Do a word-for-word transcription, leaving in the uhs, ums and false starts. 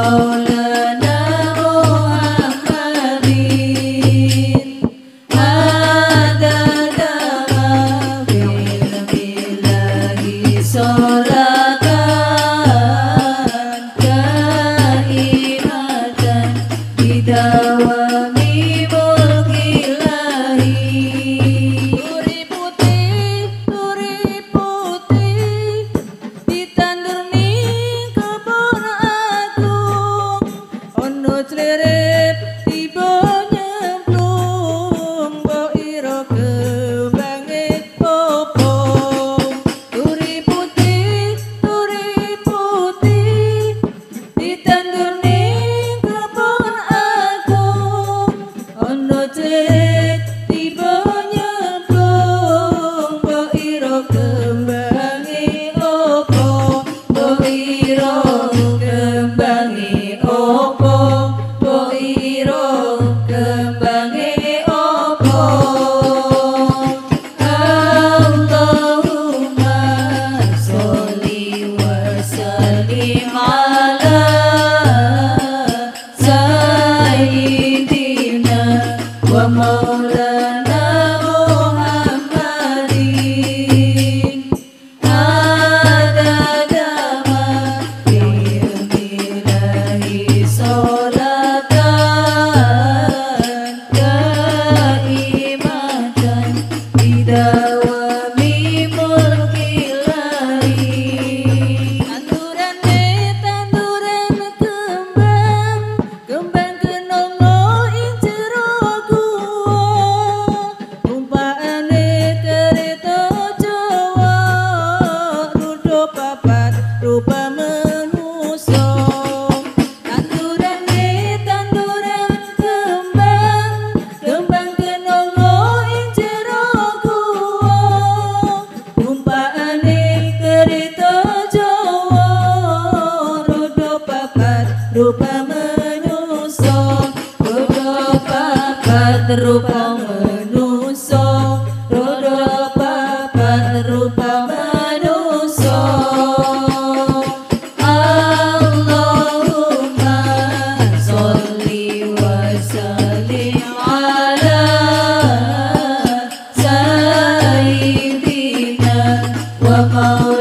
maulana Muhammadin adada ma fil bilahi sholatan kaimatan bidawami mulkilahi. Turi putih, turi putih ditandur ning kebon agung, ono clerep tiba nyemplung, mbok ira kembange opo. Turi putih, turi putih ditandur ning kebon agung, ono clerep tiba nyemplung, mbok ira kembange opo. Mbok ira kembange opo, mbok ira kembange opo. Allahumma sholli wa sallim ala sayyidina wa maulana Muhammadin adada ma fil bilahi sholatan kaimatan bidawami mulkilahi. Tandurane tanduran kembang, kembang kenongo ing jero guwa, tumpakane kereta Jawa, rudha papat rupa manusa. Tandurane tanduran kembang, kembang kenongo ing jero guwa, tumpakane kereta Jawa, rudha papat rupa manusa, rudha papat rupa manusa, rudha papat rupa manusa. Allahumma sholli wa sallim ala sayyidina wa maulana